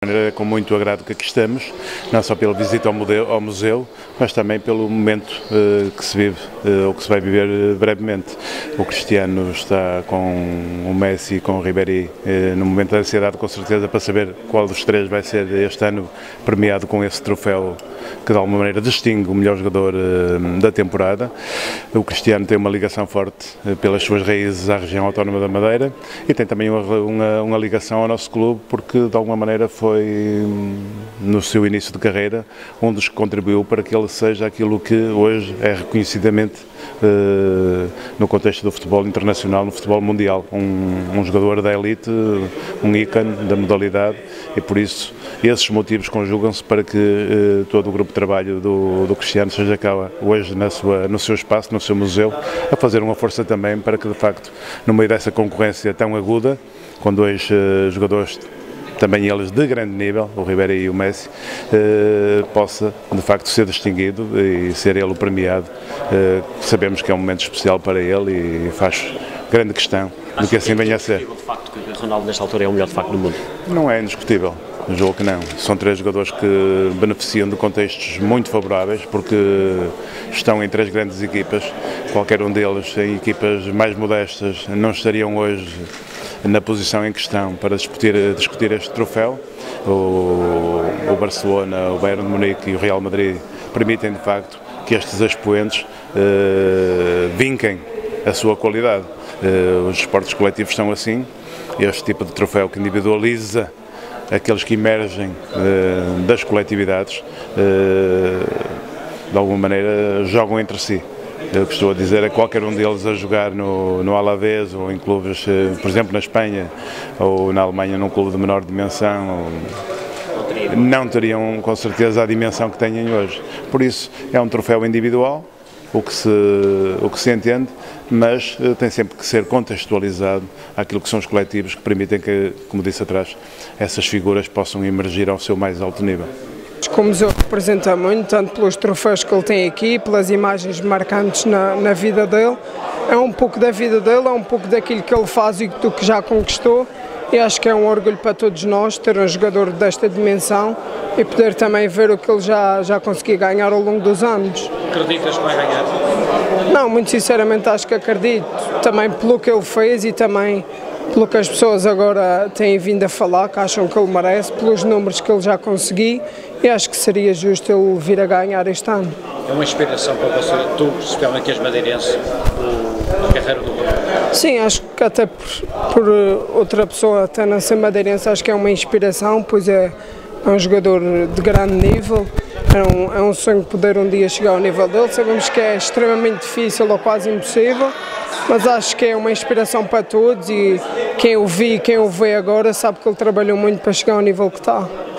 Com muito agrado que aqui estamos, não só pela visita ao museu, mas também pelo momento que se vive, ou que se vai viver brevemente. O Cristiano está com o Messi e com o Ribéry no momento da ansiedade, com certeza, para saber qual dos três vai ser este ano premiado com esse troféu que de alguma maneira distingue o melhor jogador da temporada. O Cristiano tem uma ligação forte pelas suas raízes à região autónoma da Madeira e tem também uma ligação ao nosso clube, porque de alguma maneira foi no seu início de carreira um dos que contribuiu para que ele seja aquilo que hoje é reconhecidamente no contexto do futebol internacional, no futebol mundial, um jogador da elite, um ícone da modalidade, e por isso esses motivos conjugam-se para que todo o grupo de trabalho do Cristiano seja cá hoje no seu espaço, no seu museu, a fazer uma força também para que de facto, no meio dessa concorrência tão aguda, com dois jogadores também eles de grande nível, o Ribéry e o Messi, possa de facto ser distinguido e ser ele o premiado. Sabemos que é um momento especial para ele e faz grande questão de que assim venha a ser. É indiscutível de facto que Ronaldo nesta altura é o melhor de facto do mundo? Não é indiscutível. Julgo que não. São três jogadores que beneficiam de contextos muito favoráveis, porque estão em três grandes equipas. Qualquer um deles em equipas mais modestas não estariam hoje na posição em questão para discutir este troféu. O Barcelona, o Bayern de Munique e o Real Madrid permitem de facto que estes expoentes vinquem a sua qualidade. Os esportes coletivos são assim. Este tipo de troféu que individualiza aqueles que emergem das coletividades, de alguma maneira jogam entre si. Eu costumo a dizer a qualquer um deles a jogar no Alavés ou em clubes, por exemplo na Espanha ou na Alemanha num clube de menor dimensão, não teriam com certeza a dimensão que têm hoje. Por isso é um troféu individual, o que se entende, mas tem sempre que ser contextualizado àquilo que são os coletivos que permitem que, como disse atrás, essas figuras possam emergir ao seu mais alto nível. O museu representa muito, tanto pelos troféus que ele tem aqui, pelas imagens marcantes na vida dele. É um pouco da vida dele, é um pouco daquilo que ele faz e do que já conquistou. E acho que é um orgulho para todos nós ter um jogador desta dimensão e poder também ver o que ele já conseguiu ganhar ao longo dos anos. Acreditas que vai ganhar? Não, muito sinceramente acho que acredito, também pelo que ele fez e também pelo que as pessoas agora têm vindo a falar, que acham que ele merece, pelos números que ele já conseguiu, e acho que seria justo ele vir a ganhar este ano. É uma inspiração para você, tu, especialmente as madeirenses, a carreira do Ronaldo? Sim, acho que até por outra pessoa até não ser madeirense, acho que é uma inspiração, pois é um jogador de grande nível, é um sonho poder um dia chegar ao nível dele. Sabemos que é extremamente difícil ou quase impossível, mas acho que é uma inspiração para todos e quem o vê agora sabe que ele trabalhou muito para chegar ao nível que está.